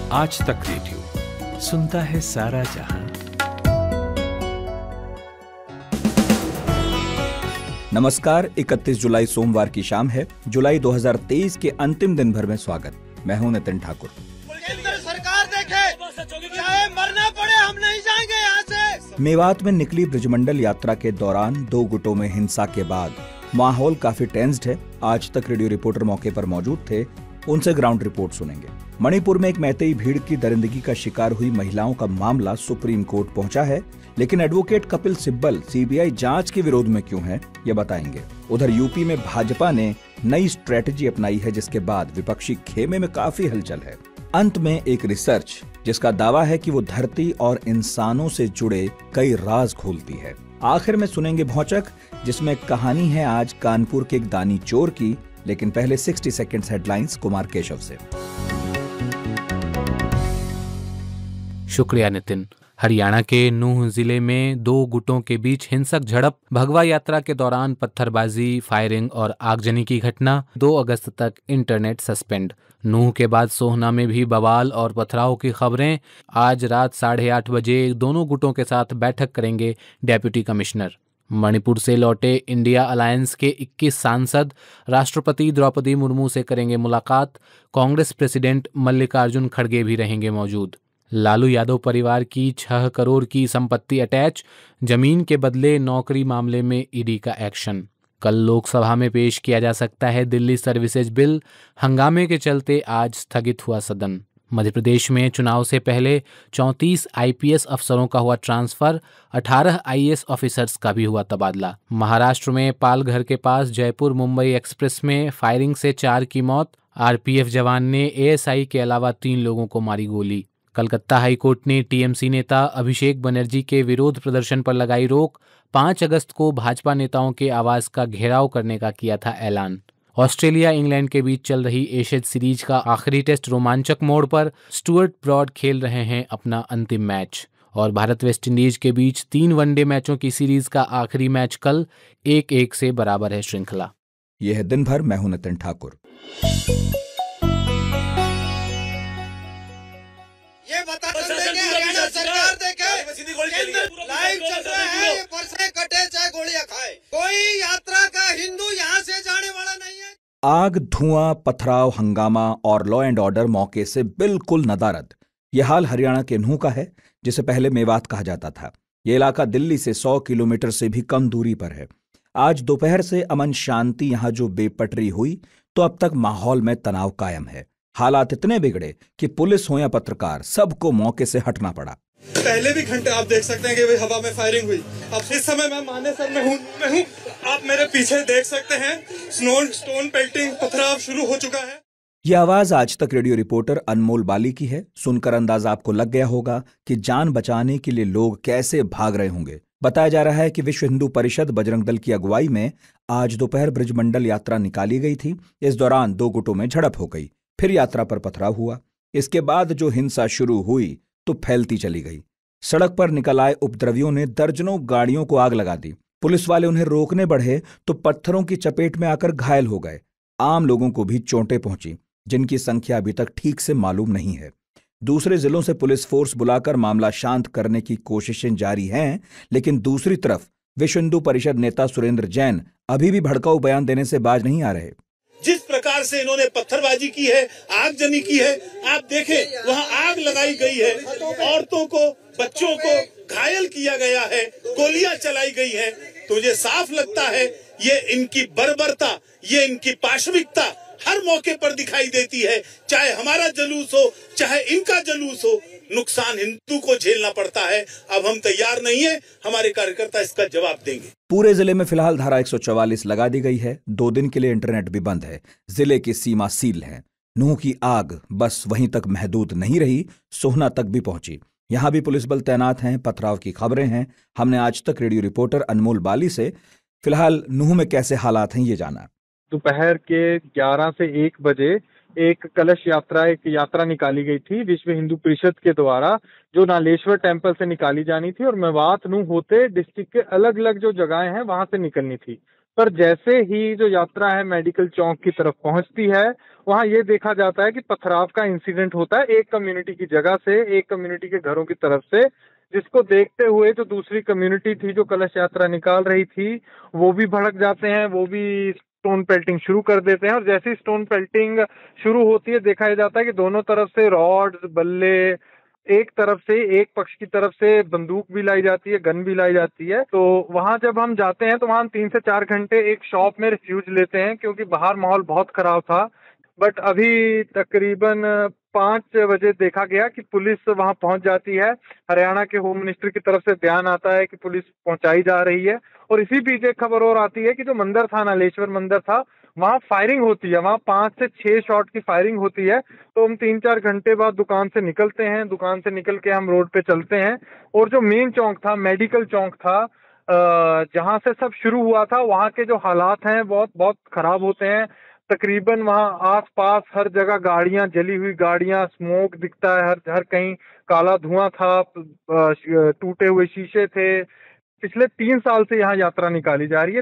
आज तक रेडियो सुनता है सारा जहां। नमस्कार, 31 जुलाई सोमवार की शाम है। जुलाई 2023 के अंतिम दिन भर में स्वागत। मैं हूं नितिन ठाकुर। केंद्र सरकार देखे, चाहे मरना पड़े हम नहीं जाएंगे यहाँ से। मेवात में निकली ब्रजमंडल यात्रा के दौरान दो गुटों में हिंसा के बाद माहौल काफी टेंस्ड है। आज तक रेडियो रिपोर्टर मौके पर मौजूद थे, उनसे ग्राउंड रिपोर्ट सुनेंगे। मणिपुर में एक मैतेई भीड़ की दरिंदगी का शिकार हुई महिलाओं का मामला सुप्रीम कोर्ट पहुंचा है, लेकिन एडवोकेट कपिल सिब्बल सीबीआई जांच के विरोध में क्यों हैं, ये बताएंगे। उधर यूपी में भाजपा ने नई स्ट्रेटजी अपनाई है, जिसके बाद विपक्षी खेमे में काफी हलचल है। अंत में एक रिसर्च जिसका दावा है कि वो धरती और इंसानों से जुड़े कई राज खोलती है। आखिर में सुनेंगे भौचक, जिसमें कहानी है आज कानपुर के एक दानी चोर की। लेकिन पहले 60 सेकंड्स हेडलाइंस कुमार केशव से। शुक्रिया नितिन। हरियाणा के नूंह जिले में दो गुटों के बीच हिंसक झड़प, भगवा यात्रा के दौरान पत्थरबाजी, फायरिंग और आगजनी की घटना। 2 अगस्त तक इंटरनेट सस्पेंड। नूंह के बाद सोहना में भी बवाल और पथराव की खबरें। आज रात 8:30 बजे दोनों गुटों के साथ बैठक करेंगे डेप्यूटी कमिश्नर। मणिपुर से लौटे इंडिया अलायंस के 21 सांसद राष्ट्रपति द्रौपदी मुर्मू से करेंगे मुलाकात। कांग्रेस प्रेसिडेंट मल्लिकार्जुन खड़गे भी रहेंगे मौजूद। लालू यादव परिवार की 6 करोड़ की संपत्ति अटैच, जमीन के बदले नौकरी मामले में ईडी का एक्शन। कल लोकसभा में पेश किया जा सकता है दिल्ली सर्विसेज बिल। हंगामे के चलते आज स्थगित हुआ सदन। मध्य प्रदेश में चुनाव से पहले 34 आईपीएस अफसरों का हुआ ट्रांसफर, 18 आईएएस ऑफिसर्स का भी हुआ तबादला। महाराष्ट्र में पालघर के पास जयपुर मुंबई एक्सप्रेस में फायरिंग से 4 की मौत। आरपीएफ जवान ने एएसआई के अलावा 3 लोगों को मारी गोली। कलकत्ता हाईकोर्ट ने टीएमसी नेता अभिषेक बनर्जी के विरोध प्रदर्शन पर लगाई रोक। 5 अगस्त को भाजपा नेताओं के आवास का घेराव करने का किया था ऐलान। ऑस्ट्रेलिया इंग्लैंड के बीच चल रही एशेज सीरीज का आखिरी टेस्ट रोमांचक मोड़ पर। स्टुअर्ट ब्रॉड खेल रहे हैं अपना अंतिम मैच। और भारत वेस्टइंडीज के बीच 3 वनडे मैचों की सीरीज का आखिरी मैच कल 1-1 से बराबर है श्रृंखला। यह है दिन भर। मैं हूं नितिन ठाकुर। ये बता हरियाणा सरकार देखे, लाइव चल रहा है, ये परसे कटे चाहे गोलियां खाए, कोई यात्रा का हिंदू यहाँ से जाने वाला नहीं है। आग, धुआं, पथराव, हंगामा और लॉ एंड ऑर्डर मौके से बिल्कुल नदारद। यह हाल हरियाणा के नूंह का है, जिसे पहले मेवात कहा जाता था। यह इलाका दिल्ली से 100 किलोमीटर से भी कम दूरी पर है। आज दोपहर से अमन शांति यहां जो बेपटरी हुई, तो अब तक माहौल में तनाव कायम है। हालात इतने बिगड़े कि पुलिस हो या पत्रकार, सबको मौके से हटना पड़ा। पहले भी घंटे आप देख सकते हैं कि हवा में फायरिंग हुई। अब इस समय मैं मानेसर में हूँ। आप मेरे पीछे देख सकते हैं स्टोन पेल्टिंग, पथराव शुरू हो चुका है। यह आवाज आज तक रेडियो रिपोर्टर अनमोल बाली की है। सुनकर अंदाजा आपको लग गया होगा कि जान बचाने के लिए लोग कैसे भाग रहे होंगे। बताया जा रहा है कि विश्व हिंदू परिषद बजरंग दल की अगुवाई में आज दोपहर ब्रजमंडल यात्रा निकाली गई थी। इस दौरान 2 गुटों में झड़प हो गई, फिर यात्रा पर पथराव हुआ। इसके बाद जो हिंसा शुरू हुई तो फैलती चली गई। सड़क पर निकल आए उपद्रवियों ने दर्जनों गाड़ियों को आग लगा दी। पुलिस वाले उन्हें रोकने बढ़े तो पत्थरों की चपेट में आकर घायल हो गए। आम लोगों को भी चोटें पहुंची, जिनकी संख्या अभी तक ठीक से मालूम नहीं है। दूसरे जिलों से पुलिस फोर्स बुलाकर मामला शांत करने की कोशिशें जारी हैं, लेकिन दूसरी तरफ विश्व हिंदू परिषद नेता सुरेंद्र जैन अभी भी भड़काऊ बयान देने से बाज नहीं आ रहे। जिस प्रकार से इन्होंने पत्थरबाजी की है, आगजनी की है, आप देखें वहाँ आग लगाई गई है, औरतों को, बच्चों को घायल किया गया है, गोलियां चलाई गई हैं। तो मुझे साफ लगता है ये इनकी बर्बरता, ये इनकी पाशविकता हर मौके पर दिखाई देती है। चाहे हमारा जलूस हो, चाहे इनका जलूस हो, नुकसान हिंदू को झेलना पड़ता है। अब हम तैयार नहीं है, हमारे कार्यकर्ता इसका जवाब देंगे। पूरे जिले में फिलहाल धारा 144 लगा दी गई है। 2 दिन के लिए इंटरनेट भी बंद है। जिले की सीमा सील है। नूंह की आग बस वहीं तक महदूद नहीं रही, सोहना तक भी पहुंची। यहां भी पुलिस बल तैनात हैं। पथराव की खबरें हैं। हमने आज तक रेडियो रिपोर्टर अनमोल बाली से फिलहाल नूंह में कैसे हालात हैं ये जाना। दोपहर के 11 से 1 बजे एक कलश यात्रा, एक यात्रा निकाली गई थी विश्व हिंदू परिषद के द्वारा, जो नालेश्वर टेम्पल से निकाली जानी थी और मेवात नूंह होते डिस्ट्रिक्ट के अलग अलग जो जगहें हैं वहां से निकलनी थी। पर जैसे ही जो यात्रा है मेडिकल चौक की तरफ पहुंचती है, वहां ये देखा जाता है कि पथराव का इंसिडेंट होता है एक कम्युनिटी की जगह से, एक कम्युनिटी के घरों की तरफ से, जिसको देखते हुए जो दूसरी कम्युनिटी थी जो कलश यात्रा निकाल रही थी, वो भी भड़क जाते हैं, वो भी स्टोन पेल्टिंग शुरू कर देते हैं। और जैसे ही स्टोन पेल्टिंग शुरू होती है, देखा जाता है कि दोनों तरफ से रॉड्स, बल्ले, एक तरफ से, एक पक्ष की तरफ से बंदूक भी लाई जाती है, गन भी लाई जाती है। तो वहां जब हम जाते हैं तो वहां 3 से 4 घंटे एक शॉप में रिफ्यूज लेते हैं, क्योंकि बाहर माहौल बहुत खराब था। बट अभी तकरीबन 5 बजे देखा गया कि पुलिस वहां पहुंच जाती है। हरियाणा के होम मिनिस्टर की तरफ से बयान आता है कि पुलिस पहुंचाई जा रही है। और इसी बीच एक खबर और आती है कि जो मंदिर था, नालेश्वर मंदिर था, वहां फायरिंग होती है, वहां 5 से 6 शॉट की फायरिंग होती है। तो हम 3-4 घंटे बाद दुकान से निकलते हैं, दुकान से निकल के हम रोड पे चलते हैं, और जो मेन चौक था, मेडिकल चौक था, जहां से सब शुरू हुआ था, वहां के जो हालात हैं बहुत बहुत खराब होते हैं। तकरीबन वहां आसपास हर जगह गाड़ियां, जली हुई गाड़ियां, स्मोक दिखता है, हर कहीं काला धुआं था, टूटे हुए शीशे थे। पिछले 3 साल से यहाँ यात्रा निकाली जा रही है।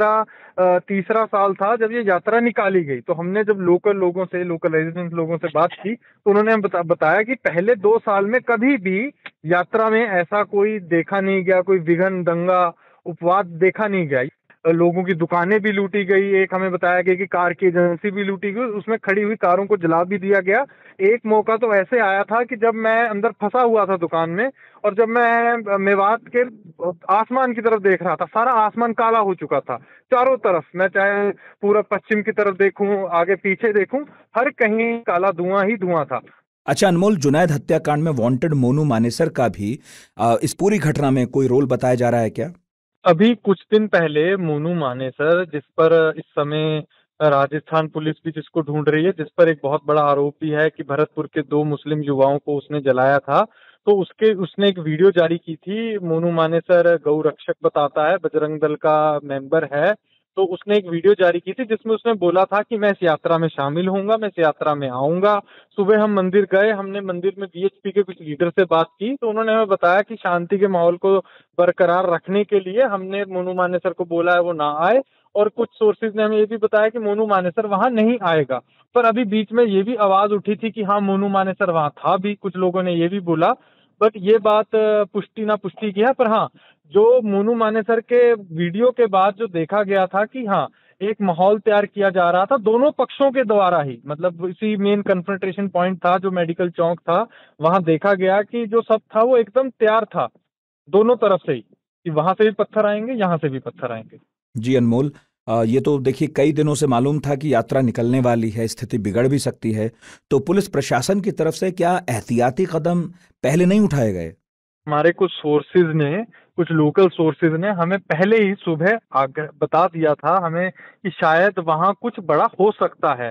तीसरा साल था जब ये यात्रा निकाली गई। तो हमने जब लोकल लोगों से, लोकल रेजिडेंट लोगों से बात की, तो उन्होंने हम बताया कि पहले 2 साल में कभी भी यात्रा में ऐसा कोई देखा नहीं गया, कोई विघन, दंगा, उपवाद देखा नहीं गया। लोगों की दुकानें भी लूटी गई। एक हमें बताया गया कि कार की एजेंसी भी लूटी गई, उसमें खड़ी हुई कारों को जला भी दिया गया। एक मौका तो ऐसे आया था कि जब मैं अंदर फंसा हुआ था दुकान में, और जब मैं मेवात के आसमान की तरफ देख रहा था, सारा आसमान काला हो चुका था चारों तरफ। मैं चाहे पूरा पश्चिम की तरफ देखूं, आगे पीछे देखूं, हर कहीं काला धुआं ही धुआं था। अच्छा अनमोल, जुनैद हत्याकांड में वांटेड मोनू मानेसर का भी इस पूरी घटना में कोई रोल बताया जा रहा है क्या? अभी कुछ दिन पहले मोनू मानेसर, जिस पर इस समय राजस्थान पुलिस भी जिसको ढूंढ रही है, जिस पर एक बहुत बड़ा आरोप भी है कि भरतपुर के 2 मुस्लिम युवाओं को उसने जलाया था, तो उसने एक वीडियो जारी की थी। मोनू मानेसर गौ रक्षक बताता है, बजरंग दल का मेंबर है। तो उसने एक वीडियो जारी की थी जिसमें उसने बोला था कि मैं इस यात्रा में शामिल होऊंगा, मैं इस यात्रा में आऊंगा। सुबह हम मंदिर गए, हमने मंदिर में बीएचपी के कुछ लीडर से बात की, तो उन्होंने हमें बताया कि शांति के माहौल को बरकरार रखने के लिए हमने मोनू मानेसर को बोला है वो ना आए। और कुछ सोर्सेज ने हमें ये भी बताया कि मोनू मानेसर वहां नहीं आएगा। पर अभी बीच में ये भी आवाज उठी थी कि हाँ, मोनू मानेसर वहां था भी, कुछ लोगों ने ये भी बोला। बट ये बात पुष्टि ना पुष्टि की है। पर हाँ, जो मोनू मानेसर के वीडियो के बाद जो देखा गया था कि हाँ, एक माहौल तैयार किया जा रहा था दोनों पक्षों के द्वारा ही। मतलब इसी मेन कन्फ्रंटेशन पॉइंट था जो मेडिकल चौक था, वहां देखा गया कि जो सब था वो एकदम तैयार था दोनों तरफ से ही, कि वहां से भी पत्थर आएंगे, यहाँ से भी पत्थर आएंगे। जी अनमोल, ये तो देखिए कई दिनों से मालूम था कि यात्रा निकलने वाली है, स्थिति बिगड़ भी सकती है। तो पुलिस प्रशासन की तरफ से क्या एहतियाती कदम पहले नहीं उठाए गए? हमारे कुछ सोर्सेज ने, कुछ लोकल सोर्सेज ने हमें पहले ही सुबह बता दिया था हमें कि शायद वहां कुछ बड़ा हो सकता है।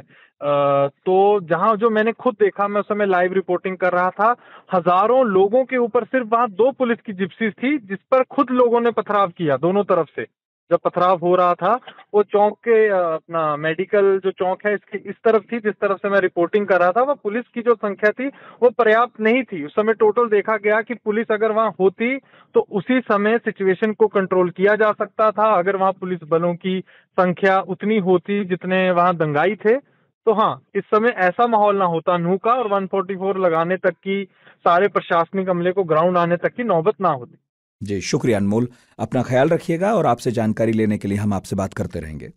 तो जहां जो मैंने खुद देखा, मैं उस समय लाइव रिपोर्टिंग कर रहा था, हजारों लोगों के ऊपर सिर्फ वहां 2 पुलिस की जिप्सीज थी जिस पर खुद लोगों ने पथराव किया दोनों तरफ से। जब पथराव हो रहा था वो चौक के अपना मेडिकल जो चौक है इसकी इस तरफ थी, जिस तरफ से मैं रिपोर्टिंग कर रहा था। वो पुलिस की जो संख्या थी वो पर्याप्त नहीं थी उस समय। टोटल देखा गया कि पुलिस अगर वहां होती तो उसी समय सिचुएशन को कंट्रोल किया जा सकता था, अगर वहां पुलिस बलों की संख्या उतनी होती जितने वहां दंगाई थे। तो हाँ, इस समय ऐसा माहौल ना होता नूह का, और 144 लगाने तक की, सारे प्रशासनिक अमले को ग्राउंड आने तक की नौबत ना होती। जी शुक्रिया अनमोल, अपना ख्याल रखिएगा और आपसे जानकारी लेने के लिए हम आपसे बात करते रहेंगे।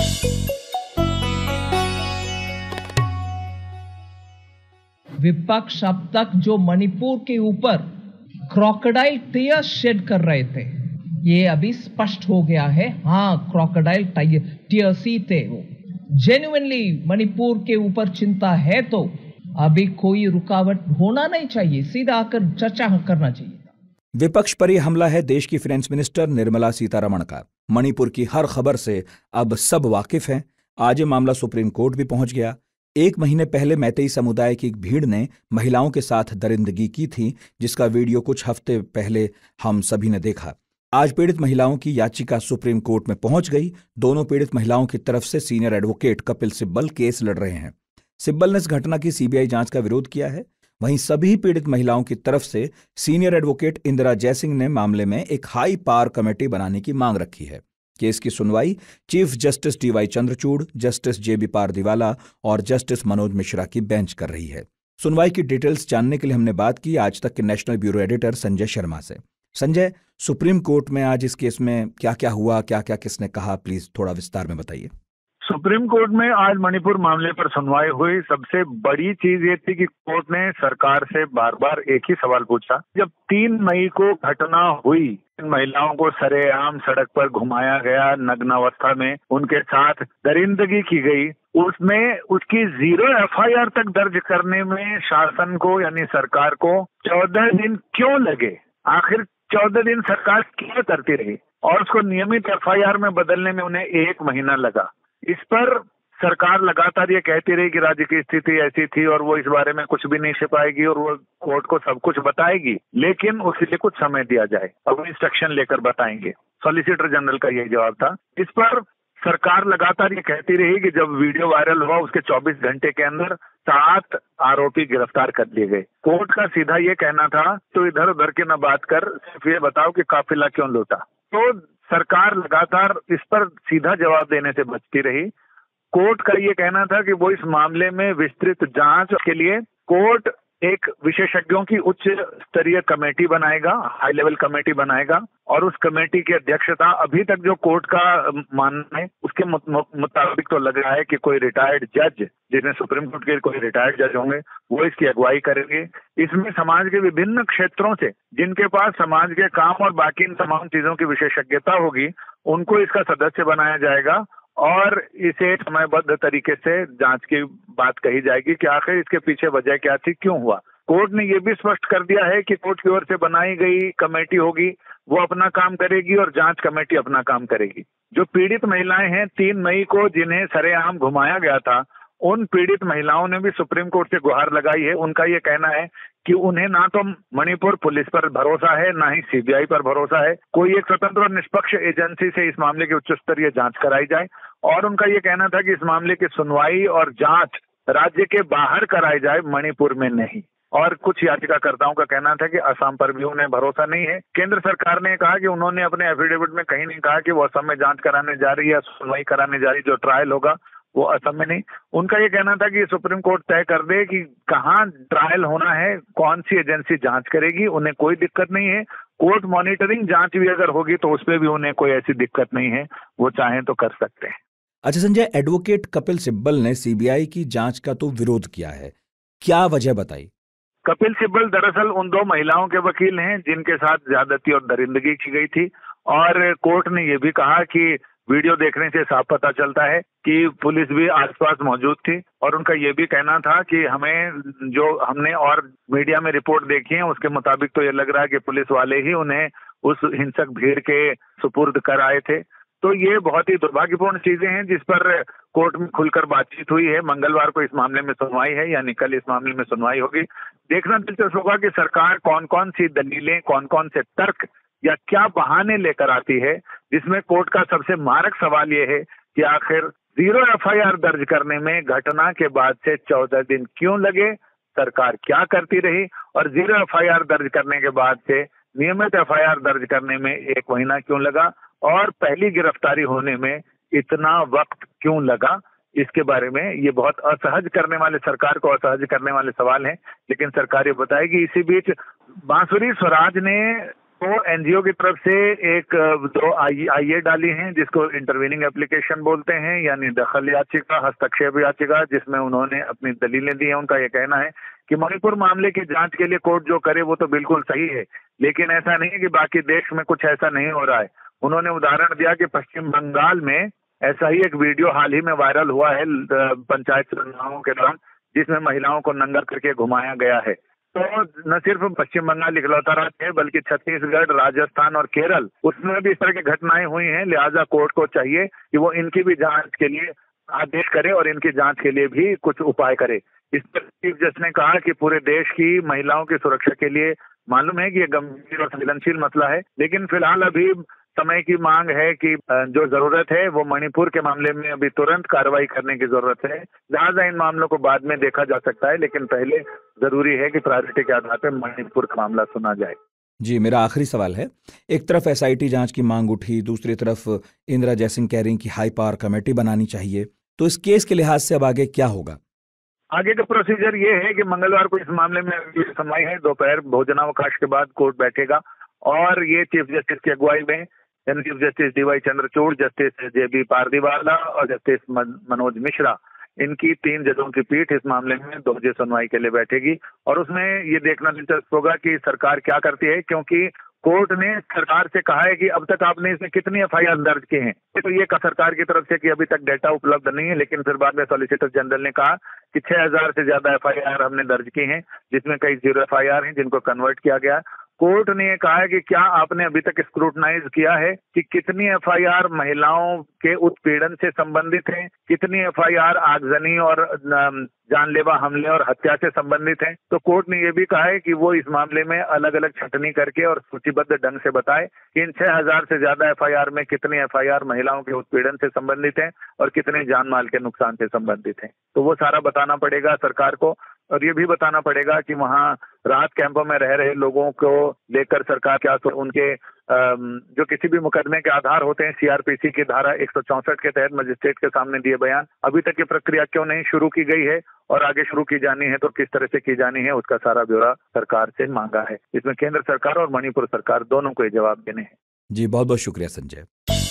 विपक्ष अब तक जो मणिपुर के ऊपर क्रोकोडाइल टीयर्स शेड कर रहे थे, ये अभी स्पष्ट हो गया है। हाँ, क्रोकोडाइल टीयर्स ही थे वो। जेन्युइनली मणिपुर के ऊपर चिंता है तो अभी कोई रुकावट होना नहीं चाहिए, सीधा आकर चर्चा करना चाहिए। विपक्ष पर यह हमला है देश की फाइनेंस मिनिस्टर निर्मला सीतारमण का। मणिपुर की हर खबर से अब सब वाकिफ हैं। आज ये मामला सुप्रीम कोर्ट भी पहुंच गया। 1 महीने पहले मैतेई समुदाय की एक भीड़ ने महिलाओं के साथ दरिंदगी की थी, जिसका वीडियो कुछ हफ्ते पहले हम सभी ने देखा। आज पीड़ित महिलाओं की याचिका सुप्रीम कोर्ट में पहुंच गई। दोनों पीड़ित महिलाओं की तरफ से senior advocate Kapil Sibal case लड़ रहे हैं। सिब्बल ने इस घटना की सीबीआई जांच का विरोध किया है। वहीं सभी पीड़ित महिलाओं की तरफ से सीनियर एडवोकेट इंदिरा जयसिंह ने मामले में एक हाई पावर कमेटी बनाने की मांग रखी है। केस की सुनवाई chief justice D Y. Chandrachud, justice J B. Pardiwala और जस्टिस मनोज मिश्रा की बेंच कर रही है। सुनवाई की डिटेल्स जानने के लिए हमने बात की आज तक के national bureau editor Sanjay Sharma से। संजय, सुप्रीम कोर्ट में आज इस केस में क्या क्या हुआ, क्या क्या किसने कहा, प्लीज थोड़ा विस्तार में बताइए। सुप्रीम कोर्ट में आज मणिपुर मामले पर सुनवाई हुई। सबसे बड़ी चीज ये थी कि कोर्ट ने सरकार से बार बार एक ही सवाल पूछा। जब 3 मई को घटना हुई, इन महिलाओं को सरेआम सड़क पर घुमाया गया, नग्न अवस्था में उनके साथ दरिंदगी की गई, उसमें उसकी 0 एफआईआर तक दर्ज करने में शासन को यानी सरकार को 14 दिन क्यों लगे? आखिर 14 दिन सरकार क्या करती रही और उसको नियमित एफआईआर में बदलने में उन्हें 1 महीना लगा। इस पर सरकार लगातार ये कहती रही कि राज्य की स्थिति ऐसी थी और वो इस बारे में कुछ भी नहीं छिपाएगी और वो कोर्ट को सब कुछ बताएगी, लेकिन उसके लिए कुछ समय दिया जाए और वो इंस्ट्रक्शन लेकर बताएंगे। सॉलिसिटर जनरल का यही जवाब था। इस पर सरकार लगातार ये कहती रही कि जब वीडियो वायरल हुआ उसके 24 घंटे के अंदर 7 आरोपी गिरफ्तार कर लिए गए। कोर्ट का सीधा ये कहना था, तो इधर उधर के न बात कर, सिर्फ ये बताओ कि काफिला क्यों लूटा। तो सरकार लगातार इस पर सीधा जवाब देने से बचती रही। कोर्ट का ये कहना था कि वो इस मामले में विस्तृत जांच के लिए कोर्ट एक विशेषज्ञों की उच्च स्तरीय कमेटी बनाएगा, हाई लेवल कमेटी बनाएगा और उस कमेटी की अध्यक्षता अभी तक जो कोर्ट का मानना है उसके मुताबिक तो लग रहा है कि कोई रिटायर्ड जज, जिसमें सुप्रीम कोर्ट के कोई रिटायर्ड जज होंगे, वो इसकी अगुवाई करेंगे। इसमें समाज के विभिन्न क्षेत्रों से जिनके पास समाज के काम और बाकी इन तमाम चीजों की विशेषज्ञता होगी, उनको इसका सदस्य बनाया जाएगा और इसे समयबद्ध तरीके से जांच की बात कही जाएगी कि आखिर इसके पीछे वजह क्या थी, क्यों हुआ। कोर्ट ने ये भी स्पष्ट कर दिया है कि कोर्ट की ओर से बनाई गई कमेटी होगी, वो अपना काम करेगी और जांच कमेटी अपना काम करेगी। जो पीड़ित महिलाएं हैं 3 मई को जिन्हें सरेआम घुमाया गया था, उन पीड़ित महिलाओं ने भी सुप्रीम कोर्ट से गुहार लगाई है। उनका ये कहना है कि उन्हें ना तो मणिपुर पुलिस पर भरोसा है, ना ही सीबीआई पर भरोसा है। कोई एक स्वतंत्र और निष्पक्ष एजेंसी से इस मामले की उच्च स्तरीय जांच कराई जाए और उनका ये कहना था कि इस मामले की सुनवाई और जांच राज्य के बाहर कराई जाए, मणिपुर में नहीं। और कुछ याचिकाकर्ताओं का कहना था कि असम पर भी उन्हें भरोसा नहीं है। केंद्र सरकार ने कहा कि उन्होंने अपने एफिडेविट में कहीं नहीं कहा कि वो असम में जांच कराने जा रही है, सुनवाई कराने जा रही, जो ट्रायल होगा वो असम में नहीं। उनका ये कहना था कि सुप्रीम कोर्ट तय कर दे कि कहाँ ट्रायल होना है, कौन सी एजेंसी जांच करेगी, उन्हें कोई दिक्कत नहीं है। कोर्ट मॉनिटरिंग जांच भी अगर होगी तो उसमें भी उन्हें कोई ऐसी दिक्कत नहीं है, वो चाहें तो कर सकते हैं। अच्छा संजय, एडवोकेट कपिल सिब्बल ने सीबीआई की जांच का तो विरोध किया है, क्या वजह बताई? कपिल सिब्बल दरअसल उन 2 महिलाओं के वकील हैं जिनके साथ ज्यादती और दरिंदगी की गई थी और कोर्ट ने ये भी कहा कि वीडियो देखने से साफ पता चलता है कि पुलिस भी आसपास मौजूद थी और उनका ये भी कहना था कि हमने और मीडिया में रिपोर्ट देखी है उसके मुताबिक तो ये लग रहा है कि पुलिस वाले ही उन्हें उस हिंसक भीड़ के सुपुर्द कर आए थे। तो ये बहुत ही दुर्भाग्यपूर्ण चीजें हैं जिस पर कोर्ट में खुलकर बातचीत हुई है। मंगलवार को इस मामले में सुनवाई है, यानी कल इस मामले में सुनवाई होगी। देखना दिलचस्प होगा कि सरकार कौन कौन सी दलीलें, कौन कौन से तर्क या क्या बहाने लेकर आती है, जिसमें कोर्ट का सबसे मारक सवाल ये है कि आखिर 0 एफआईआर दर्ज करने में घटना के बाद से 14 दिन क्यों लगे, सरकार क्या करती रही और 0 एफआईआर दर्ज करने के बाद से नियमित एफआईआर दर्ज करने में 1 महीना क्यों लगा और पहली गिरफ्तारी होने में इतना वक्त क्यों लगा। इसके बारे में ये बहुत असहज करने वाले, सरकार को असहज करने वाले सवाल हैं, लेकिन सरकार ये बताएगी। इसी बीच बांसुरी स्वराज ने तो एनजीओ की तरफ से 2 आईए डाली हैं जिसको इंटरवीनिंग एप्लीकेशन बोलते हैं, यानी दखल याचिका, हस्तक्षेप याचिका, जिसमें उन्होंने अपनी दलीलें दी हैं। उनका ये कहना है कि मणिपुर मामले की जांच के लिए कोर्ट जो करे वो तो बिल्कुल सही है, लेकिन ऐसा नहीं है कि बाकी देश में कुछ ऐसा नहीं हो रहा है। उन्होंने उदाहरण दिया कि पश्चिम बंगाल में ऐसा ही एक वीडियो हाल ही में वायरल हुआ है पंचायत चुनावों के दौरान, जिसमें महिलाओं को नंगा करके घुमाया गया है। तो न सिर्फ पश्चिम बंगाल इकलौता राज्य है बल्कि छत्तीसगढ़, राजस्थान और केरल, उसमें भी इस तरह की घटनाएं हुई हैं। लिहाजा कोर्ट को चाहिए कि वो इनकी भी जांच के लिए आदेश करे और इनकी जांच के लिए भी कुछ उपाय करे। इस पर चीफ जस्टिस ने कहा कि पूरे देश की महिलाओं की सुरक्षा के लिए मालूम है कि ये गंभीर और संवेदनशील मसला है, लेकिन फिलहाल अभी समय की मांग है कि जो जरूरत है वो मणिपुर के मामले में अभी तुरंत कार्रवाई करने की जरूरत है। लिहाजा इन मामलों को बाद में देखा जा सकता है, लेकिन पहले जरूरी है कि प्रायोरिटी के आधार पर मणिपुर का मामला सुना जाए। जी, मेरा आखिरी सवाल है। एक तरफ एसआईटी जांच की मांग उठी, दूसरी तरफ इंदिरा जयसिंह कह रही कि हाई पावर कमेटी बनानी चाहिए। तो इस केस के लिहाज से अब आगे क्या होगा? आगे का प्रोसीजर ये है कि मंगलवार को इस मामले में अगली सुनवाई है। दोपहर भोजनावकाश के बाद कोर्ट बैठेगा और ये चीफ जस्टिस की अगुवाई में chief justice D Y Chandrachud, justice J B Pardiwala और जस्टिस मनोज मिश्रा, इनकी 3 जजों की पीठ इस मामले में 2 बजे सुनवाई के लिए बैठेगी। और उसमें ये देखना दिलचस्प होगा कि सरकार क्या करती है, क्योंकि कोर्ट ने सरकार से कहा है कि अब तक आपने इसमें कितनी एफआईआर दर्ज की हैं। तो ये सरकार की तरफ से कि अभी तक डेटा उपलब्ध नहीं है, लेकिन फिर बाद में सॉलिसिटर जनरल ने कहा कि 6000 से ज्यादा एफआईआर हमने दर्ज की हैं, जिसमें कई 0 एफआईआर हैं जिनको कन्वर्ट किया गया। कोर्ट ने ये कहा है कि क्या आपने अभी तक स्क्रूटनाइज किया है कि कितनी एफआईआर महिलाओं के उत्पीड़न से संबंधित हैं, कितनी एफआईआर आगजनी और जानलेवा हमले और हत्या से संबंधित हैं। तो कोर्ट ने ये भी कहा है कि वो इस मामले में अलग अलग छंटनी करके और सूचीबद्ध ढंग से बताए कि इन 6000 से ज्यादा एफआईआर में कितनी एफआईआर महिलाओं के उत्पीड़न से संबंधित हैं और कितने जान माल के नुकसान से संबंधित हैं। तो वो सारा बताना पड़ेगा सरकार को, और ये भी बताना पड़ेगा कि वहाँ राहत कैंपों में रह रहे लोगों को लेकर सरकार क्या उनके जो किसी भी मुकदमे के आधार होते हैं, सीआरपीसी की धारा 164 के तहत मजिस्ट्रेट के सामने दिए बयान, अभी तक ये प्रक्रिया क्यों नहीं शुरू की गई है और आगे शुरू की जानी है तो किस तरह से की जानी है, उसका सारा ब्यौरा सरकार से मांगा है। इसमें केंद्र सरकार और मणिपुर सरकार दोनों को ये जवाब देने हैं। जी, बहुत बहुत शुक्रिया संजय।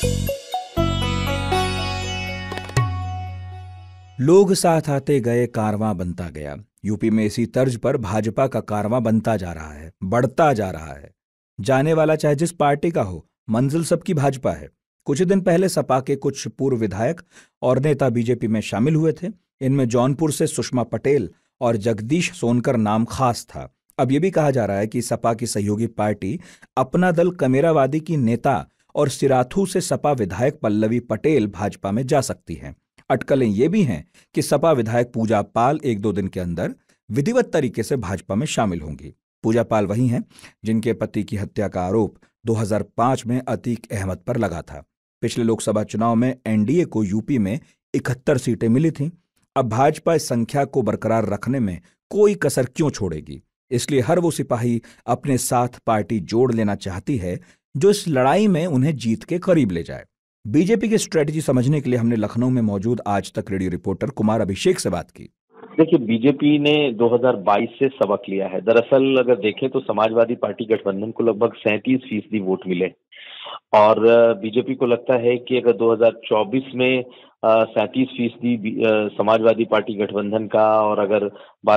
लोग साथ आते गए, कारवां बनता गया। यूपी में इसी तर्ज पर भाजपा का कारवां बनता जा रहा है, बढ़ता जा रहा है। जाने वाला चाहे जिस पार्टी का हो, मंजिल सबकी भाजपा है। कुछ दिन पहले सपा के कुछ पूर्व विधायक और नेता बीजेपी में शामिल हुए थे। इनमें जौनपुर से सुषमा पटेल और जगदीश सोनकर नाम खास था। अब यह भी कहा जा रहा है कि सपा की सहयोगी पार्टी अपना दल कमेरावादी की नेता और सिराथू से सपा विधायक पल्लवी पटेल भाजपा में जा सकती हैं। अटकलें ये भी हैं कि सपा विधायक पूजा पाल 1-2 दिन के अंदर विधिवत तरीके से भाजपा में शामिल होंगी। पूजा पाल वही हैं जिनके पति की हत्या का आरोप 2005 में अतीक अहमद पर लगा था। पिछले लोकसभा चुनाव में एनडीए को यूपी में 71 सीटें मिली थीं। अब भाजपा इस संख्या को बरकरार रखने में कोई कसर क्यों छोड़ेगी? इसलिए हर वो सिपाही अपने साथ पार्टी जोड़ लेना चाहती है जो इस लड़ाई में उन्हें जीत के करीब ले जाए। बीजेपी की स्ट्रेटजी समझने के लिए हमने लखनऊ में मौजूद आज तक रेडियो रिपोर्टर कुमार अभिषेक से बात की। देखिए, बीजेपी ने 2022 से सबक लिया है। दरअसल अगर देखें तो समाजवादी पार्टी गठबंधन को लगभग 37% वोट मिले और बीजेपी को लगता है कि अगर 2024 में 37% समाजवादी पार्टी गठबंधन का और अगर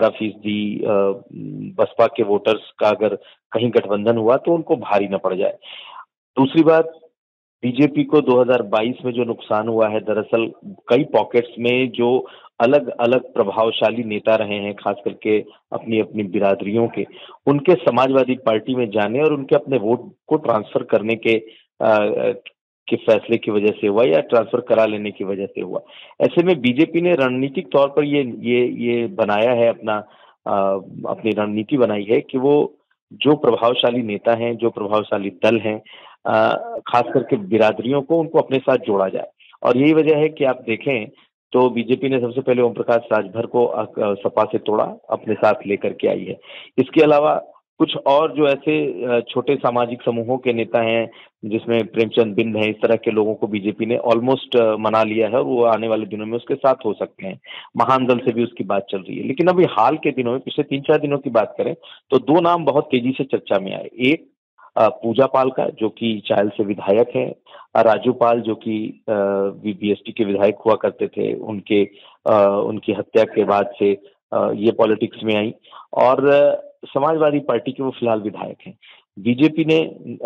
12% बसपा के वोटर्स का अगर कहीं गठबंधन हुआ तो उनको भारी न पड़ जाए। दूसरी बात, बीजेपी को 2022 में जो नुकसान हुआ है, दरअसल कई पॉकेट्स में जो अलग अलग प्रभावशाली नेता रहे हैं, खास करके अपनी अपनी बिरादरियों के, उनके समाजवादी पार्टी में जाने और उनके अपने वोट को ट्रांसफर करने के फैसले की वजह से हुआ या ट्रांसफर करा लेने की वजह से हुआ। ऐसे में बीजेपी ने रणनीतिक तौर पर ये बनाया है, अपनी रणनीति बनाई है कि वो जो प्रभावशाली नेता हैं, जो प्रभावशाली दल हैं, खास करके बिरादरियों को, उनको अपने साथ जोड़ा जाए। और यही वजह है कि आप देखें तो बीजेपी ने सबसे पहले ओम प्रकाश राजभर को सपा से तोड़ा, अपने साथ लेकर के आई है। इसके अलावा कुछ और जो ऐसे छोटे सामाजिक समूहों के नेता हैं, जिसमें प्रेमचंद बिंद है, इस तरह के लोगों को बीजेपी ने ऑलमोस्ट मना लिया है और वो आने वाले दिनों में उसके साथ हो सकते हैं। महान दल से भी उसकी बात चल रही है। लेकिन अभी हाल के दिनों में, पिछले 3-4 दिनों की बात करें तो 2 नाम बहुत तेजी से चर्चा में आए। एक पूजा पाल का, जो कि चायल से विधायक है, राजू पाल जो कि बीएसटी के विधायक हुआ करते थे, उनकी हत्या के बाद से ये पॉलिटिक्स में आई और समाजवादी पार्टी के वो फिलहाल विधायक हैं। बीजेपी ने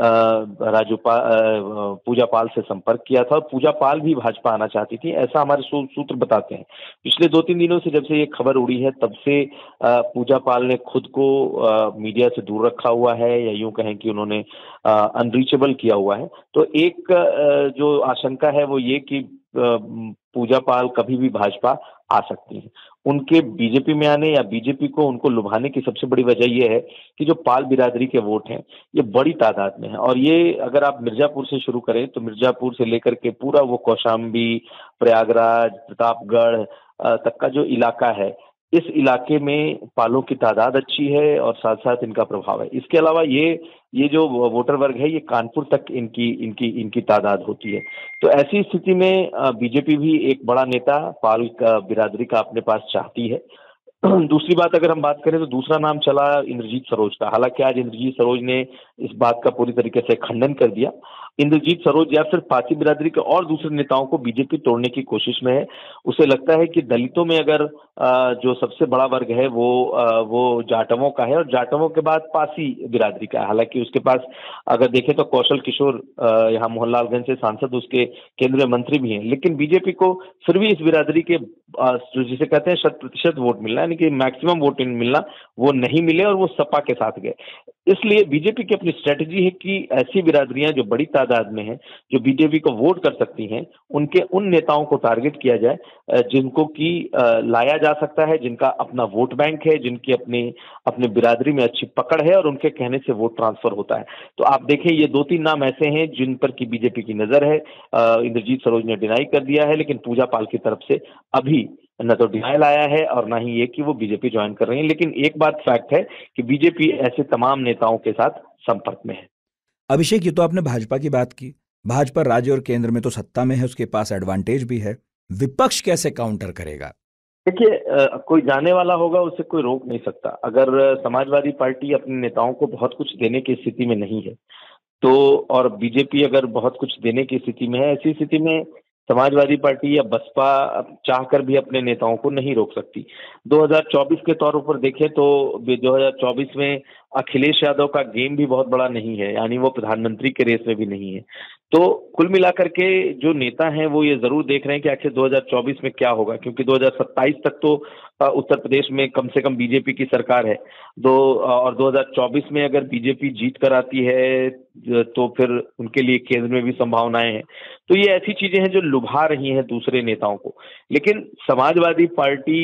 पूजा पाल से संपर्क किया था और पूजा पाल भी भाजपा आना चाहती थी, ऐसा हमारे सूत्र बताते हैं। पिछले 2-3 दिनों से जब से ये खबर उड़ी है, तब से पूजा पाल ने खुद को मीडिया से दूर रखा हुआ है, या यूं कहें कि उन्होंने अनरीचेबल किया हुआ है। तो एक जो आशंका है वो ये कि पूजा पाल कभी भी भाजपा आ सकती है। उनके बीजेपी में आने या बीजेपी को उनको लुभाने की सबसे बड़ी वजह यह है कि जो पाल बिरादरी के वोट हैं, ये बड़ी तादाद में है। और ये अगर आप मिर्जापुर से शुरू करें तो मिर्जापुर से लेकर के पूरा वो कौशाम्बी, प्रयागराज, प्रतापगढ़ तक का जो इलाका है, इस इलाके में पालों की तादाद अच्छी है और साथ साथ इनका प्रभाव है। इसके अलावा ये जो वोटर वर्ग है, ये कानपुर तक इनकी इनकी इनकी तादाद होती है। तो ऐसी स्थिति में बीजेपी भी एक बड़ा नेता पाल का बिरादरी का अपने पास चाहती है। दूसरी बात, अगर हम बात करें तो दूसरा नाम चला इंद्रजीत सरोज का। हालांकि आज इंद्रजीत सरोज ने इस बात का पूरी तरीके से खंडन कर दिया। इंद्रजीत सरोज या फिर पासी बिरादरी के और दूसरे नेताओं को बीजेपी तोड़ने की कोशिश में है। उसे लगता है कि दलितों में अगर जो सबसे बड़ा वर्ग है वो जाटवों का है और जाटवों के बाद पासी बिरादरी का है। हालांकि उसके पास अगर देखें तो कौशल किशोर यहाँ मोहनलालगंज से सांसद, उसके केंद्रीय मंत्री भी हैं, लेकिन बीजेपी को फिर भी इस बिरादरी के जिसे कहते हैं 100% वोट मिलना, यानी कि मैक्सिमम वोट मिलना, वो नहीं मिले और वो सपा के साथ गए। इसलिए बीजेपी की अपनी स्ट्रेटजी है कि ऐसी बिरादरियां जो बड़ी तादाद में हैं, जो बीजेपी को वोट कर सकती हैं, उनके उन नेताओं को टारगेट किया जाए जिनको कि लाया जा सकता है, जिनका अपना वोट बैंक है, जिनकी अपनी बिरादरी में अच्छी पकड़ है और उनके कहने से वोट ट्रांसफर होता है। तो आप देखें, ये 2-3 नाम ऐसे हैं जिन पर की बीजेपी की नजर है। इंद्रजीत सरोज ने डिनाई कर दिया है, लेकिन पूजा पाल की तरफ से अभी न तो डिनायल आया है और ना ही ये कि वो बीजेपी ज्वाइन कर रही है। लेकिन एक बात फैक्ट है कि बीजेपी ऐसे तमाम नेताओं के साथ संपर्क में है। अभिषेक, ये तो आपने भाजपा की बात की। भाजपा राज्य और केंद्र में तो सत्ता में है, उसके पास एडवांटेज भी है। विपक्ष कैसे काउंटर करेगा? देखिए, कोई जाने वाला होगा, उसे कोई रोक नहीं सकता। अगर समाजवादी पार्टी अपने नेताओं को बहुत कुछ देने की स्थिति में नहीं है तो, और बीजेपी अगर बहुत कुछ देने की स्थिति में है, ऐसी स्थिति में समाजवादी पार्टी या बसपा चाहकर भी अपने नेताओं को नहीं रोक सकती। 2024 के तौर पर देखें तो 2024 में अखिलेश यादव का गेम भी बहुत बड़ा नहीं है, यानी वो प्रधानमंत्री के रेस में भी नहीं है। तो कुल मिलाकर के जो नेता हैं वो ये जरूर देख रहे हैं कि आखिर 2024 में क्या होगा, क्योंकि 2027 तक तो उत्तर प्रदेश में कम से कम बीजेपी की सरकार है। और 2024 में अगर बीजेपी जीत कर आती है तो फिर उनके लिए केंद्र में भी संभावनाएं हैं। तो ये ऐसी चीजें हैं जो लुभा रही हैं दूसरे नेताओं को। लेकिन समाजवादी पार्टी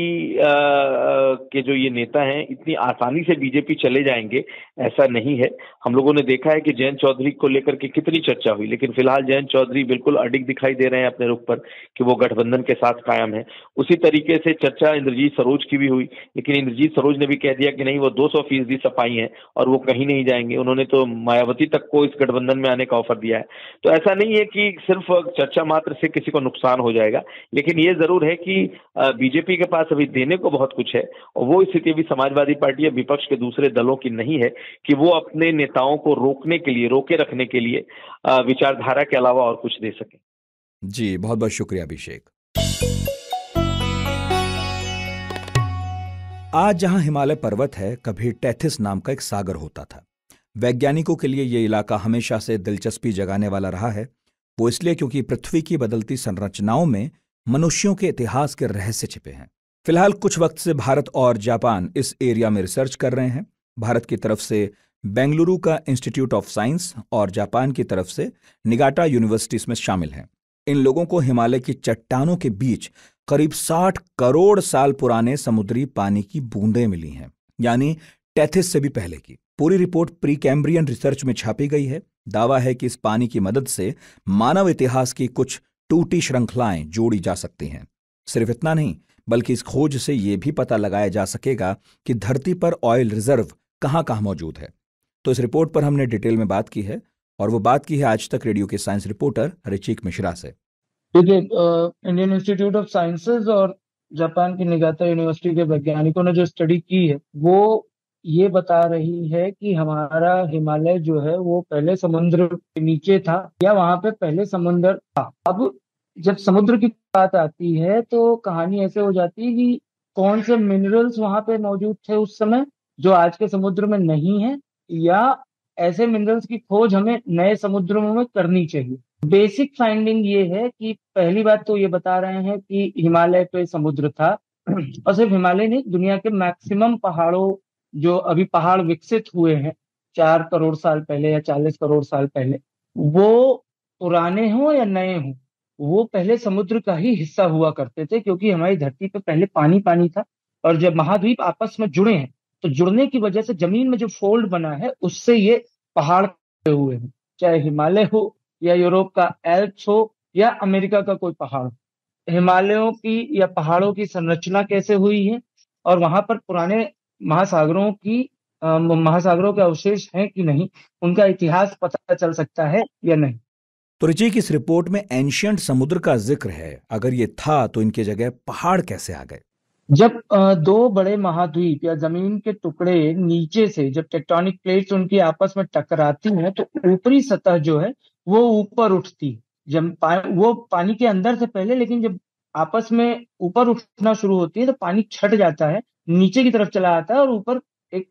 के जो ये नेता हैं, इतनी आसानी से बीजेपी चले जाएंगे ऐसा नहीं है। हम लोगों ने देखा है कि जयंत चौधरी को लेकर के कितनी चर्चा हुई, लेकिन फिलहाल जयंत चौधरी बिल्कुल अडिग दिखाई दे रहे हैं अपने रुख पर कि वो गठबंधन के साथ कायम है। उसी तरीके से चर्चा इंद्रजीत सरोज की भी हुई, लेकिन इंद्रजीत सरोज ने भी कह दिया कि नहीं, वो 200% सपाई हैं और वो कहीं नहीं जाएंगे। उन्होंने तो मायावती तक को इस गठबंधन में आने का ऑफर दिया है। तो ऐसा नहीं है कि सिर्फ चर्चा मात्र से किसी को नुकसान हो जाएगा, लेकिन ये जरूर है कि बीजेपी के पास अभी देने को बहुत कुछ है और वो स्थिति भी समाजवादी पार्टी या विपक्ष के दूसरे दलों की नहीं है कि वो अपने नेताओं को रोके रखने के लिए विचारधारा के अलावा और कुछ दे सके। जी, बहुत बहुत शुक्रिया अभिषेक। आज जहां हिमालय पर्वत है, कभी टेथिस नाम का एक सागर होता था। वैज्ञानिकों के लिए यह इलाका हमेशा से दिलचस्पी जगाने वाला रहा है। वो इसलिए क्योंकि पृथ्वी की बदलती संरचनाओं में मनुष्यों के इतिहास के रहस्य छिपे हैं। फिलहाल कुछ वक्त से भारत और जापान इस एरिया में रिसर्च कर रहे हैं। भारत की तरफ से बेंगलुरु का इंस्टीट्यूट ऑफ साइंस और जापान की तरफ से निगाटा यूनिवर्सिटी इसमें शामिल हैं। इन लोगों को हिमालय की चट्टानों के बीच करीब 60 करोड़ साल पुराने समुद्री पानी की बूंदें मिली हैं, यानी टेथिस से भी पहले की। पूरी रिपोर्ट प्री कैम्ब्रियन रिसर्च में छापी गई है। दावा है कि इस पानी की मदद से मानव इतिहास की कुछ टूटी श्रृंखलाएं जोड़ी जा सकती हैं। सिर्फ इतना नहीं, बल्कि इस खोज से यह भी पता लगाया जा सकेगा कि धरती पर ऑयल रिजर्व कहां-कहां मौजूद है। तो इस रिपोर्ट पर हमने डिटेल में बात की है, और वो बात की है आज तक रेडियो के साइंस रिपोर्टर ऋचिक मिश्रा से। देखिए, इंडियन इंस्टीट्यूट ऑफ साइंसेज और जापान की निगाता यूनिवर्सिटी के वैज्ञानिकों ने जो स्टडी की है वो ये बता रही है कि हमारा हिमालय जो है वो पहले समुद्र के नीचे था, या वहां पे पहले समुद्र था। अब जब समुद्र की बात आती है तो कहानी ऐसे हो जाती है कि कौन से मिनरल्स वहां पे मौजूद थे उस समय जो आज के समुद्र में नहीं है, या ऐसे मिनरल्स की खोज हमें नए समुद्रों में करनी चाहिए। बेसिक फाइंडिंग ये है कि पहली बात तो ये बता रहे हैं कि हिमालय पे समुद्र था, और सिर्फ हिमालय नहीं, दुनिया के मैक्सिमम पहाड़ों जो अभी पहाड़ विकसित हुए हैं 4 करोड़ साल पहले या 40 करोड़ साल पहले, वो पुराने हों या नए हों, वो पहले समुद्र का ही हिस्सा हुआ करते थे, क्योंकि हमारी धरती पे पहले पानी पानी था। और जब महाद्वीप आपस में जुड़े हैं तो जुड़ने की वजह से जमीन में जो फोल्ड बना है उससे ये पहाड़ हुए हैं, चाहे हिमालय हो या यूरोप का एल्प्स हो या अमेरिका का कोई पहाड़। हिमालयों की या पहाड़ों की संरचना कैसे हुई है और वहां पर पुराने महासागरों के अवशेष हैं कि नहीं, उनका इतिहास पता चल सकता है या नहीं। तो ऋचिक, इस रिपोर्ट में एंशियंट समुद्र का जिक्र है। अगर ये था तो इनके जगह पहाड़ कैसे आ गए? जब दो बड़े महाद्वीप या जमीन के टुकड़े नीचे से, जब टेक्टोनिक प्लेट्स उनकी आपस में टकराती हैं तो ऊपरी सतह जो है वो ऊपर उठती है। जब वो पानी के अंदर से पहले, लेकिन जब आपस में ऊपर उठना शुरू होती है तो पानी छट जाता है, नीचे की तरफ चला आता है और ऊपर एक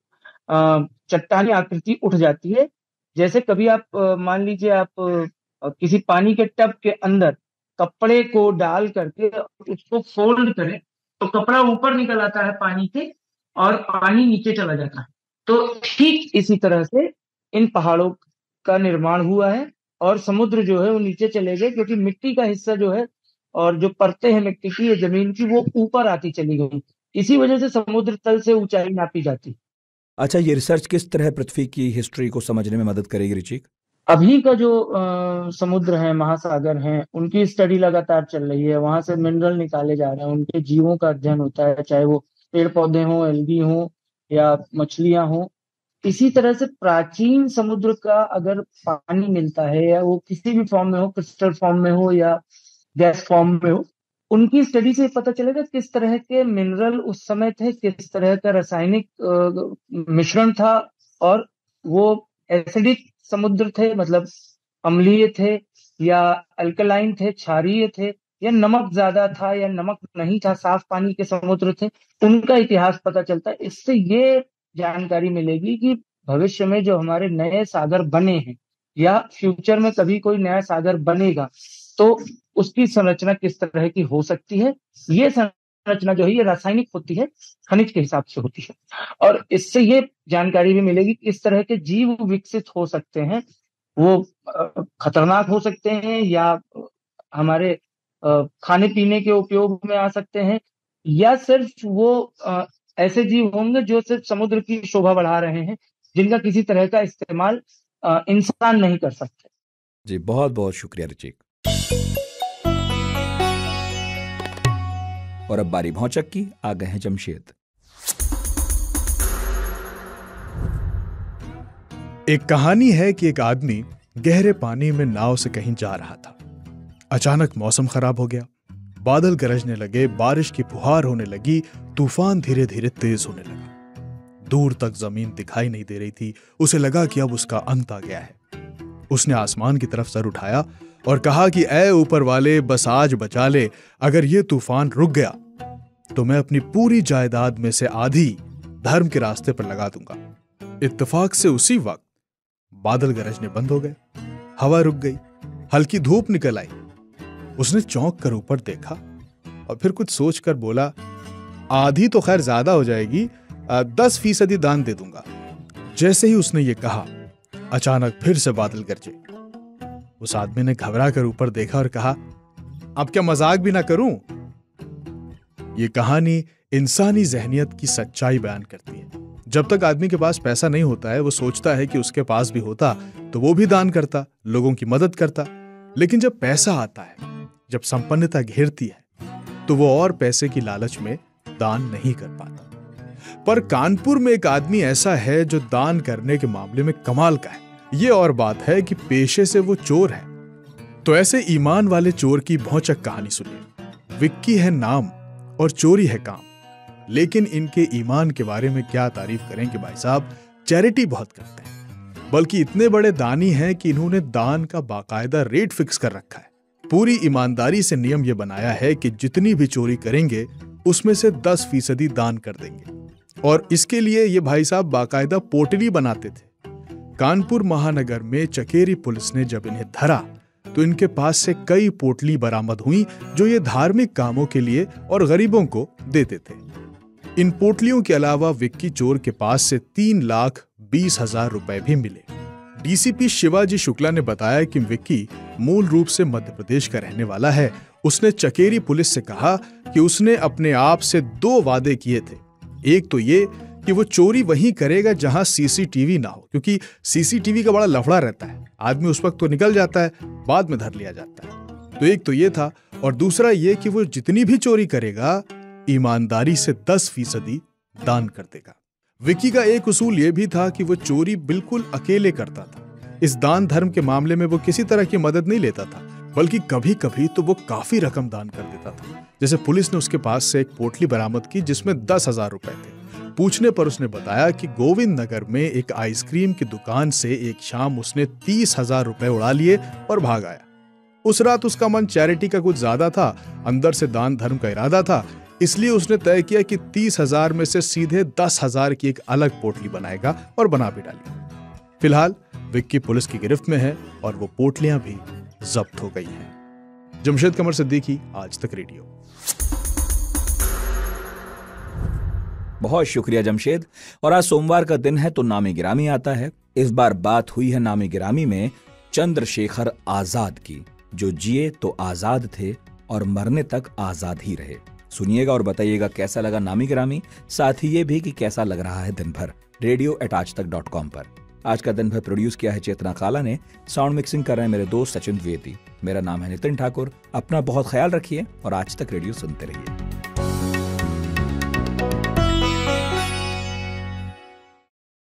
चट्टानी आकृति उठ जाती है। जैसे कभी आप मान लीजिए आप किसी पानी के टब के अंदर कपड़े को डाल करके उसको फोल्ड करें तो कपड़ा ऊपर निकल आता है पानी के और पानी नीचे चला जाता है। तो ठीक इसी तरह से इन पहाड़ों का निर्माण हुआ है और समुद्र जो है वो नीचे चले गए, क्योंकि मिट्टी का हिस्सा जो है और जो परतें हैं मिट्टी की या जमीन की वो ऊपर आती चली गई। इसी वजह से समुद्र तल से ऊंचाई नापी जाती। अच्छा, ये रिसर्च किस तरह पृथ्वी की हिस्ट्री को समझने में मदद करेगी ऋचिक? अभी का जो समुद्र है, महासागर हैं, उनकी स्टडी लगातार चल रही है। वहां से मिनरल निकाले जा रहे हैं, उनके जीवों का अध्ययन होता है, चाहे वो पेड़ पौधे हों, एल्गी हों या मछलियां हों। इसी तरह से प्राचीन समुद्र का अगर पानी मिलता है या वो किसी भी फॉर्म में हो, क्रिस्टल फॉर्म में हो या गैस फॉर्म में हो, उनकी स्टडी से पता चलेगा किस तरह के मिनरल उस समय थे, किस तरह का रासायनिक मिश्रण था, और वो एसिडिक समुद्र थे, मतलब अम्लीय थे, या अल्कलाइन थे, क्षारीय थे, या नमक ज्यादा था या नमक नहीं था, साफ पानी के समुद्र थे। उनका इतिहास पता चलता है। इससे ये जानकारी मिलेगी कि भविष्य में जो हमारे नए सागर बने हैं या फ्यूचर में कभी कोई नया सागर बनेगा तो उसकी संरचना किस तरह की हो सकती है। ये संरचना जो है ये रासायनिक होती है, खनिज के हिसाब से होती है, और इससे ये जानकारी भी मिलेगी कि किस तरह के जीव विकसित हो सकते हैं। वो खतरनाक हो सकते हैं या हमारे खाने पीने के उपयोग में आ सकते हैं, या सिर्फ वो ऐसे जीव होंगे जो सिर्फ समुद्र की शोभा बढ़ा रहे हैं, जिनका किसी तरह का इस्तेमाल इंसान नहीं कर सकते। जी, बहुत बहुत शुक्रिया ऋचिक। और अब बारी भौचक की। आ गए हैं जमशेद। एक कहानी है कि एक आदमी गहरे पानी में नाव से कहीं जा रहा था। अचानक मौसम खराब हो गया, बादल गरजने लगे, बारिश की फुहार होने लगी, तूफान धीरे धीरे तेज होने लगा। दूर तक जमीन दिखाई नहीं दे रही थी। उसे लगा कि अब उसका अंत आ गया है। उसने आसमान की तरफ सर उठाया और कहा कि ऐ ऊपर वाले, बस आज बचा ले। अगर ये तूफान रुक गया तो मैं अपनी पूरी जायदाद में से आधी धर्म के रास्ते पर लगा दूंगा। इत्तेफाक से उसी वक्त बादल गरजने बंद हो गए, हवा रुक गई, हल्की धूप निकल आई। उसने चौंक कर ऊपर देखा और फिर कुछ सोचकर बोला, आधी तो खैर ज्यादा हो जाएगी, 10% दान दे दूंगा। जैसे ही उसने ये कहा, अचानक फिर से बादल गरजे। उस आदमी ने घबरा कर ऊपर देखा और कहा, अब क्या मजाक भी ना करूं? ये कहानी इंसानी जहनियत की सच्चाई बयान करती है। जब तक आदमी के पास पैसा नहीं होता है, वो सोचता है कि उसके पास भी होता तो वो भी दान करता, लोगों की मदद करता। लेकिन जब पैसा आता है, जब संपन्नता घेरती है, तो वो और पैसे की लालच में दान नहीं कर पाता। पर कानपुर में एक आदमी ऐसा है जो दान करने के मामले में कमाल का है। ये और बात है कि पेशे से वो चोर है। तो ऐसे ईमान वाले चोर की भौचक कहानी सुनिए। विक्की है नाम और चोरी है काम, लेकिन इनके ईमान के बारे में क्या तारीफ करें कि भाई साहब चैरिटी बहुत करते हैं। बल्कि इतने बड़े दानी हैं कि इन्होंने दान का बाकायदा रेट फिक्स कर रखा है। पूरी ईमानदारी से नियम यह बनाया है कि जितनी भी चोरी करेंगे उसमें से 10% दान कर देंगे। और इसके लिए ये भाई साहब बाकायदा पोटली बनाते थे। कानपुर महानगर में चकेरी पुलिस ने जब इन्हें धरा तो इनके पास से कई पोटली बरामद हुई जो ये धार्मिक कामों के लिए और गरीबों को देते थे। इन पोटलियों के अलावा विक्की चोर के पास से 3,20,000 रुपए भी मिले। डीसीपी शिवाजी शुक्ला ने बताया कि विक्की मूल रूप से मध्य प्रदेश का रहने वाला है। उसने चकेरी पुलिस से कहा कि उसने अपने आप से 2 वादे किए थे। एक तो ये कि वो चोरी वहीं करेगा जहां सीसीटीवी ना हो, क्योंकि सीसीटीवी का बड़ा लफड़ा रहता है। आदमी उस वक्त तो निकल जाता है, बाद में धर लिया जाता है। तो एक तो ये था, और दूसरा ये कि वो जितनी भी चोरी करेगा ईमानदारी से 10% दान कर देगा। विक्की का एक उसूल यह भी था कि वो चोरी बिल्कुल अकेले करता था। इस दान धर्म के मामले में वो किसी तरह की मदद नहीं लेता था, बल्कि कभी कभी तो वो काफी रकम दान कर देता था। जैसे पुलिस ने उसके पास से एक पोटली बरामद की जिसमें 10,000 रुपए थे। पूछने पर उसने बताया कि गोविंद नगर में एक आइसक्रीम की दुकान से एक शाम उसने 30,000 रुपए उड़ा लिए और भाग आया। उस रात उसका मन चैरिटी का कुछ ज्यादा था, अंदर से दान धर्म का इरादा था, इसलिए उसने तय किया कि 30,000 में से सीधे 10,000 की एक अलग पोटली बनाएगा और बना भी डाली। फिलहाल विक्की पुलिस की गिरफ्त में है और वो पोटलियां भी जब्त हो गई हैं। जमशेद कमर सिद्दीकी, आज तक रेडियो। बहुत शुक्रिया जमशेद। और आज सोमवार का दिन है तो नामी गिरामी आता है। इस बार बात हुई है नामी गिरामी में चंद्रशेखर आजाद की, जो जिए तो आजाद थे और मरने तक आजाद ही रहे। सुनिएगा और बताइएगा कैसा लगा नामी गिरामी, साथ ही ये भी कि कैसा लग रहा है दिन भर radio@aajtak.com पर। आज का दिन भर प्रोड्यूस किया है चेतना काला ने, साउंड मिक्सिंग कर रहे हैं मेरे दोस्त सचिन द्विवेदी। मेरा नाम है नितिन ठाकुर। अपना बहुत ख्याल रखिए और आज तक रेडियो सुनते रहिए।